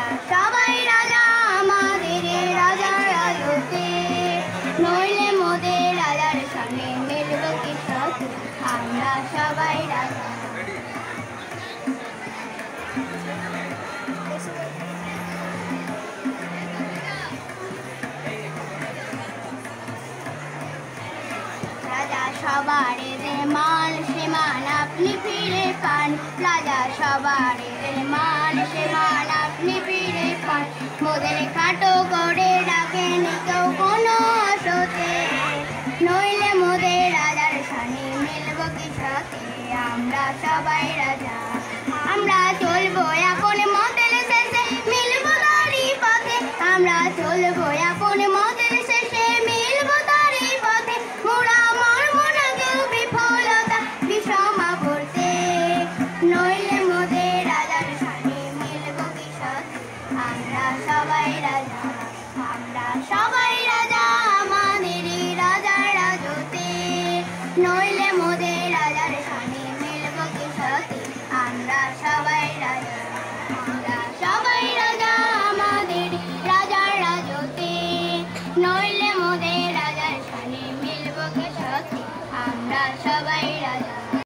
সবাই রাজা আমাদের রাজার রাজতে, নইলে মোদের রাজার সঙ্গে মিলব কি সাথে, আমরা সবাই রাজা। রাজা সবার মান সীমান আপনি ফিরে পান, রাজা সবার মান সীমান আপনি ফিরে পান, মোদের খাটো করে ডাকেন কেউ কোনো আশতে, নইলে মোদের রাজার সানে মিলব কি সাথে, আমরা সবাই রাজা। আমরা চলবো